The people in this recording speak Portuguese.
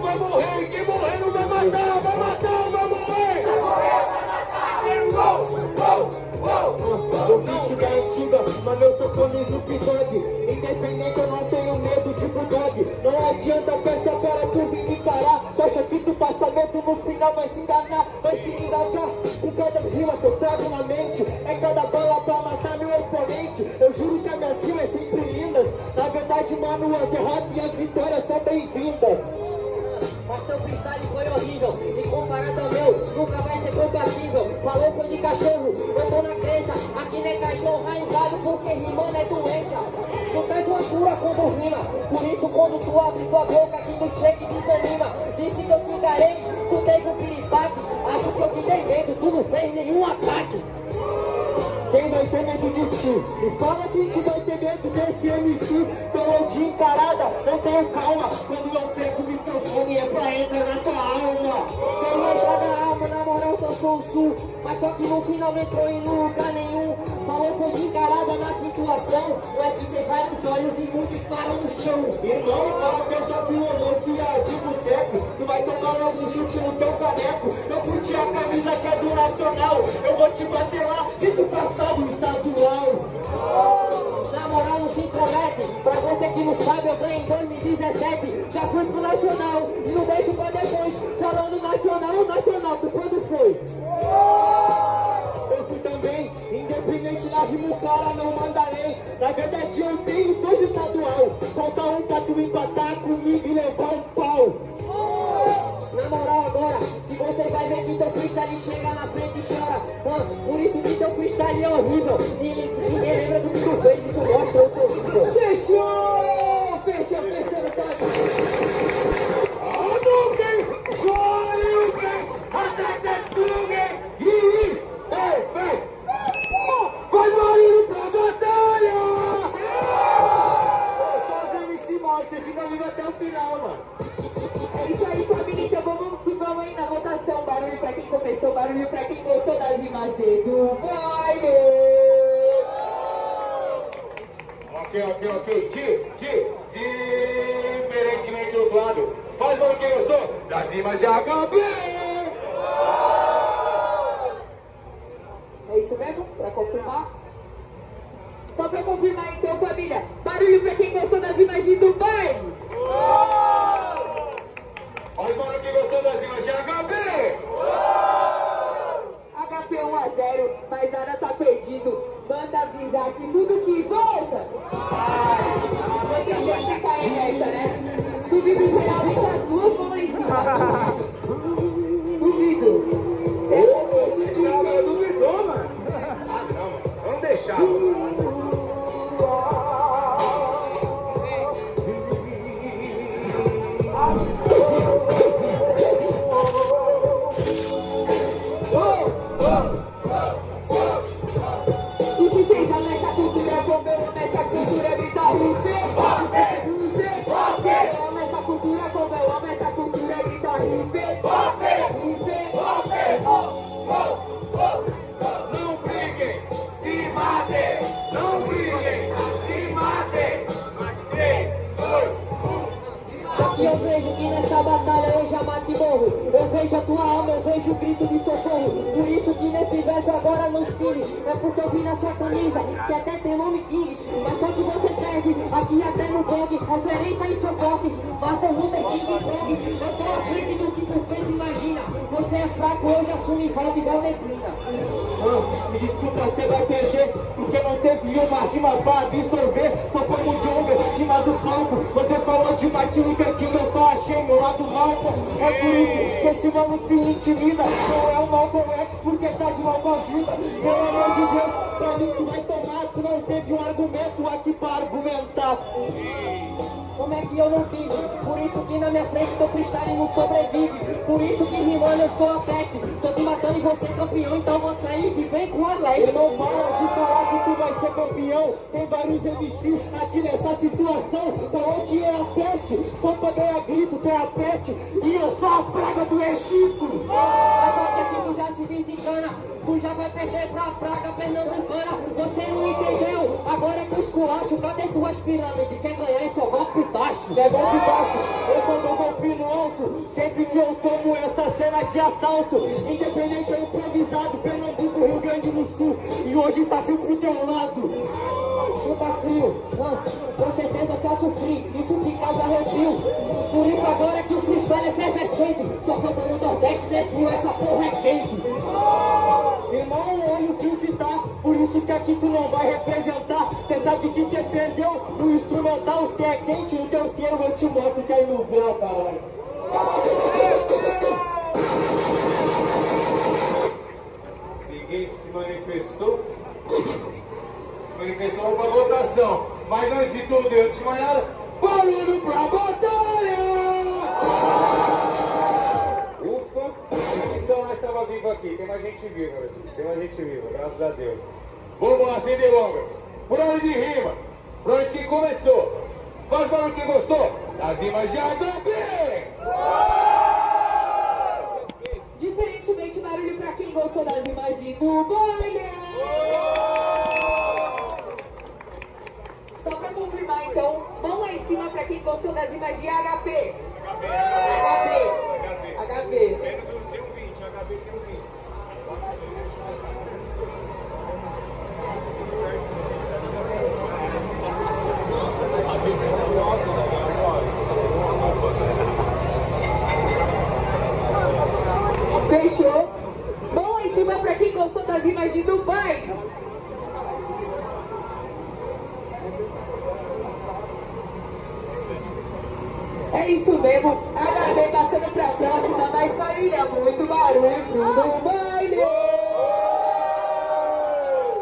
vai morrer, quem morrer não vai matar, vai matar, vai morrer. Vai morrer, vai matar, o beat da antiga, mas eu sou fone do bigode. Independente, eu não tenho medo de bulldog. Não adianta peça para tu vir me parar. Tu acha que tu passa medo, no final vai se enganar, vai se engajar. Com cada rima que eu trago na mente, é cada bala pra matar meu oponente. Eu juro que as minhas rimas é sempre lindas. Na verdade, mano, a derrota e as vitórias são bem-vindas. Mas teu freestyle foi horrível, e comparado ao meu, nunca vai ser compatível. Falou foi de cachorro, eu tô na crença. Aqui não é cachorro raivado, porque rimando é doença. Tu traz uma cura quando rima, por isso quando tu abre tua boca aqui no shake desanima. Disse que eu te encarei, tu teve um piripaque. Acho que eu te dei medo, tu não fez nenhum ataque. Quem vai ter medo de ti? Me fala quem que vai ter medo desse MC. Falou de encarada, eu tenho calma. Quando eu pego o microfone é pra entrar na tua alma. Queria entrar na alma, na moral que eu sou o sul. Mas só que no final não entrou em lugar nenhum. Falou foi de encarada na situação. Não é que você vai nos olhos e muitos param no chão. Irmão, fala que eu sou filosofia de boteco. Tu vai tomar logo um chute no teu caneco. Eu curti a camisa que é do Nacional. Eu vou te bater lá se tu passar do estadual. Na moral não se intromete. Pra você que não sabe, eu ganhei em 2017. Já fui pro Nacional e não deixo pra depois. Falando nacional, tu quando foi? Eu fui também, independente na rima, o cara não mandarei. Na verdade eu tenho dois estadual. Falta um pra tu empatar comigo e levar um pau. Na moral agora, que você vai ver que teu freestyle chega na frente e chora. Por isso que teu freestyle é horrível. Ninguém lembra do que tu fez, isso mostra o teu nível. Fechou, tá? Vai Marinho pra batalha! Só os MC mal, você fica vivo até o final, mano. É isso aí, família, então vamos que vamos aí na votação. Barulho pra quem começou, barulho pra quem gostou das rimas do baile. Ok. Diferentemente do lado. Faz barulho quem gostou das rimas de HB. É isso mesmo? Pra confirmar? Só pra confirmar então, família. Barulho pra quem gostou das imagens do baile. Faz barulho quem gostou das rimas de HB. HP 1-0, mas nada tá perdido. Manda avisar que tudo que volta. Vocês sempre caem nessa, né? Duvido em geral deixar as duas mãos lá em cima. Duvido. Ela duvidou, mano. Ah, não, mano. Vamos deixar. E se vocês amam essa cultura, como eu amo essa cultura, grita RP. Eu amo essa cultura, como eu amo essa cultura, grita RP. Não briguem, se matem. Não briguem, se matem. 3, 2, 1. Só que eu vejo que nessa batalha eu já mato e morro. Eu vejo a tua alma, eu vejo o grito de socorro. Por isso que nesse verso agora não espire. É porque eu vi na sua camisa que até tem nome Kings. Mas só que você perde aqui até no blog. Referência em Sofoque, Martin Luther King Kong. Eu tô à frente do que tu pensa, imagina. Você é fraco, hoje assume volta igual neblina. Me desculpa, você vai perder, porque não teve uma rima pra absorver. Tô como o Jonga, em cima do palco. Você falou de Martin Luther King, eu só achei meu lado malco. É por isso que esse mano te intimida. Não é o Malcolm X, porque tá de mal com a vida. Pelo amor de Deus, pra mim tu vai tomar. Tu não teve um argumento aqui pra argumentar. Como é que eu não tive? Por isso que na minha frente teu freestyle não sobrevive. Por isso que rimando eu sou a peste. Tô te matando e você é campeão, então vou sair e vem com a leste. Irmão, para de falar que tu vai ser campeão. Tem vários MC aqui nessa situação. Falou que é a peste, só pra ganhar grito, tu é a peste. E eu sou a praga do Egito. Agora que tu já se desencana, tu já vai perder pra praga pernambucana. Você não entendeu? Agora é com esculacho. Cadê tuas pirâmides? Quer ganhar é só golpe baixo. É golpe baixo, eu só dou golpe no alto. sempre que eu tomo essa cena de assalto. Independente ou improvisado, Pernambuco, Rio Grande do Sul. E hoje tá frio pro teu lado. Chuta frio, com certeza faço frio, isso que causa arrepio. Por isso agora que o freestyle é efervescente. Só que eu tô no Nordeste, né frio, essa porra é quente. Irmão, olha o frio que tá, por isso que aqui tu não vai representar. Cê sabe que cê perdeu no instrumental, se é quente no teu cielo, eu te mostro que é no grau, caralho. Ninguém se manifestou? Manifestou para votação. Mas antes de tudo e antes de mais nada, barulho pra batalha! Ufa! Então nós estava vivo aqui. Tem mais gente viva, tem mais gente viva, graças a Deus. Vamos lá, sem delongas. Por onde de rima? Por onde que começou? Faz barulho quem gostou? As rimas de HB! Diferentemente, barulho pra quem gostou das imagens do baile. Só pra confirmar, então, mão lá em cima pra quem gostou das imagens de HP. HP. Menos um 020, HB 020. Fechou? Mão lá em cima pra quem gostou das imagens de Dubai. É isso mesmo, HB passando pra próxima, mais família, muito barulho pro baile.